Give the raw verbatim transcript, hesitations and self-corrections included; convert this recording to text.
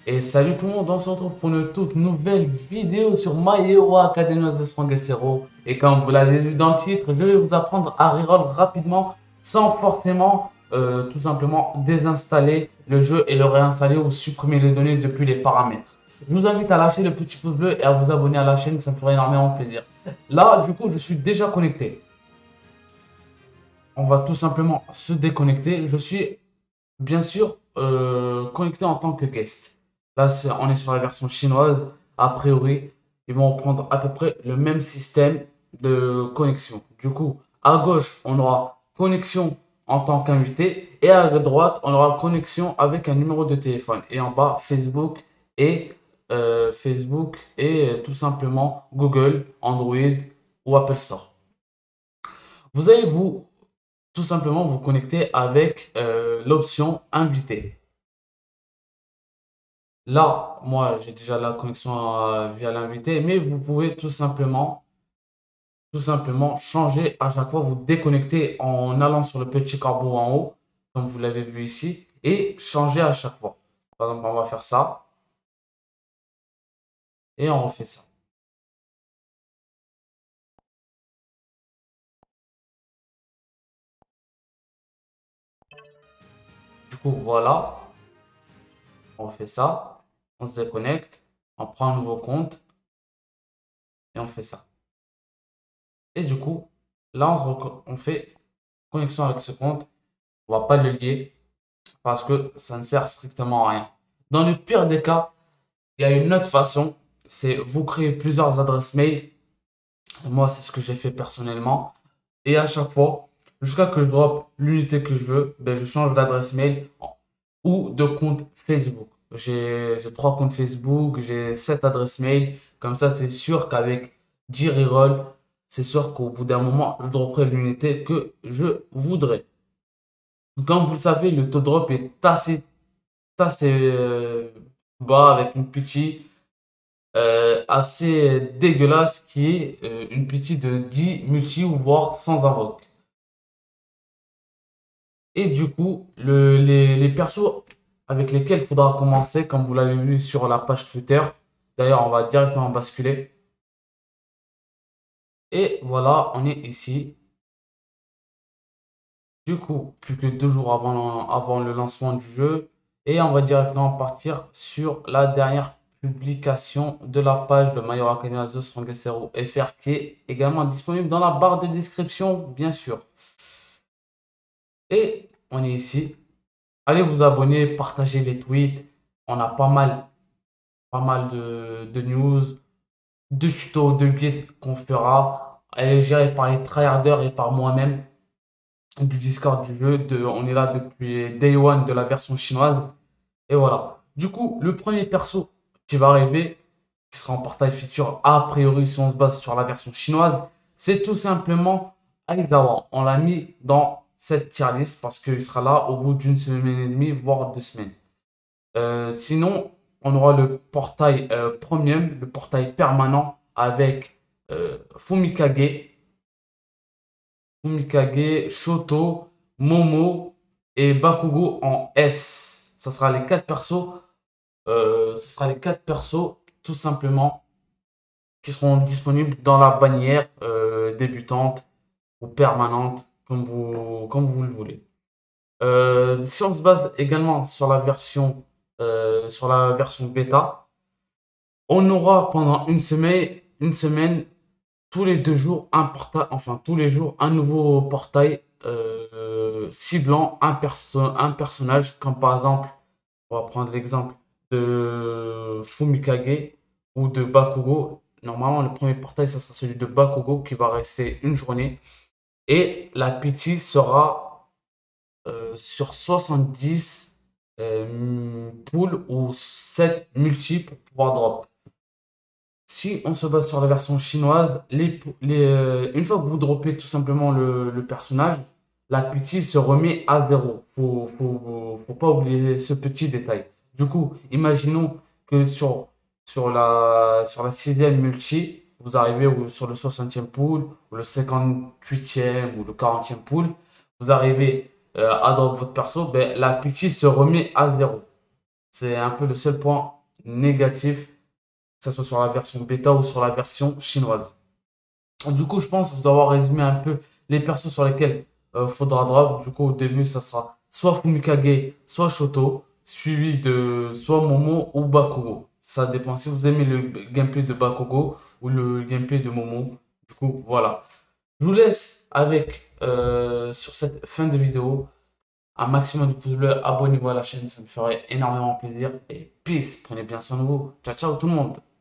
Et salut tout le monde, on se retrouve pour une toute nouvelle vidéo sur My Hero Academia de Strongest Hero. Et comme vous l'avez vu dans le titre, je vais vous apprendre à reroll rapidement sans forcément euh, tout simplement désinstaller le jeu et le réinstaller ou supprimer les données depuis les paramètres. Je vous invite à lâcher le petit pouce bleu et à vous abonner à la chaîne, ça me ferait énormément plaisir. Là, du coup, je suis déjà connecté. On va tout simplement se déconnecter. Je suis bien sûr euh, connecté en tant que guest. Là, c'est- on est sur la version chinoise. A priori, ils vont prendre à peu près le même système de connexion. Du coup, à gauche, on aura connexion en tant qu'invité et à droite, on aura connexion avec un numéro de téléphone. Et en bas, Facebook et euh, Facebook et euh, tout simplement Google, Android ou Apple Store. Vous allez vous tout simplement vous connecter avec euh, l'option invité. Là, moi, j'ai déjà la connexion euh, via l'invité, mais vous pouvez tout simplement, tout simplement changer à chaque fois, vous déconnecter en allant sur le petit corbeau en haut, comme vous l'avez vu ici, et changer à chaque fois. Par exemple, on va faire ça, et on refait ça. Du coup, voilà, on refait ça, on se déconnecte, on prend un nouveau compte, et on fait ça. Et du coup, là, on, se reco- on fait connexion avec ce compte, on va pas le lier, parce que ça ne sert strictement à rien. Dans le pire des cas, il y a une autre façon, c'est vous créez plusieurs adresses mail. Moi, c'est ce que j'ai fait personnellement. Et à chaque fois, jusqu'à que je drop l'unité que je veux, ben, je change d'adresse mail ou de compte Facebook. J'ai j'ai trois comptes Facebook, j'ai sept adresses mail. Comme ça, c'est sûr qu'avec dix rerolls, c'est sûr qu'au bout d'un moment, je dropperai l'unité que je voudrais. Comme vous le savez, le taux de drop est assez, assez euh, bas avec une petite euh, assez dégueulasse qui est euh, une petite de dix multi ou voire sans invoque. Et du coup, le, les, les persos avec lesquels il faudra commencer, comme vous l'avez vu sur la page Twitter, d'ailleurs on va directement basculer. Et voilà, on est ici. Du coup, plus que deux jours avant, avant le lancement du jeu. Et on va directement partir sur la dernière publication de la page de My Hero Academia The Strongest Hero F R qui est également disponible dans la barre de description, bien sûr. Et on est ici. Allez vous abonner, partager les tweets. On a pas mal, pas mal de, de news, de tutos, de guides qu'on fera. Elle est gérée par les tryharders et par moi-même du Discord du jeu. De, on est là depuis Day One de la version chinoise. Et voilà. Du coup, le premier perso qui va arriver, qui sera en portail feature a priori si on se base sur la version chinoise, c'est tout simplement Aizawa. On l'a mis dans cette tier list parce qu'il sera là au bout d'une semaine et demie, voire deux semaines. Euh, sinon, on aura le portail euh, premium, le portail permanent avec euh, Fumikage, Fumikage, Shoto, Momo et Bakugo en S. Ça sera les quatre persos. Euh, ce sera les quatre persos tout simplement qui seront disponibles dans la bannière euh, débutante ou permanente comme vous, comme vous le voulez. Euh, si on se base également sur la version euh, sur la version bêta, on aura pendant une semaine, une semaine, tous les deux jours, un portail, enfin tous les jours, un nouveau portail euh, ciblant un, perso un personnage, comme par exemple, on va prendre l'exemple de Fumikage ou de Bakugo. Normalement, le premier portail, ça sera celui de Bakugo qui va rester une journée. Et la pity sera euh, sur soixante-dix euh, poules ou sept multi pour pouvoir drop. Si on se base sur la version chinoise, les, les, euh, une fois que vous droppez tout simplement le, le personnage, la pity se remet à zéro. Faut, faut, faut pas oublier ce petit détail. Du coup, imaginons que sur, sur la, sur la sixième multi, vous arrivez au- sur le soixantième pool, ou le cinquante-huitième, ou le quarantième pool, vous arrivez euh, à drop votre perso, ben, la pity se remet à zéro. C'est un peu le seul point négatif, que ce soit sur la version bêta ou sur la version chinoise. Du coup, je pense vous avoir résumé un peu les persos sur lesquels il faudra drop. Du coup, au début, ça sera soit Fumikage, soit Shoto, suivi de soit Momo ou Bakugo. Ça dépend si vous aimez le gameplay de Bakugo ou le gameplay de Momo. Du coup, voilà. Je vous laisse avec, euh, sur cette fin de vidéo, un maximum de pouces bleus. Abonnez-vous à la chaîne, ça me ferait énormément plaisir. Et peace, prenez bien soin de vous. Ciao, ciao tout le monde.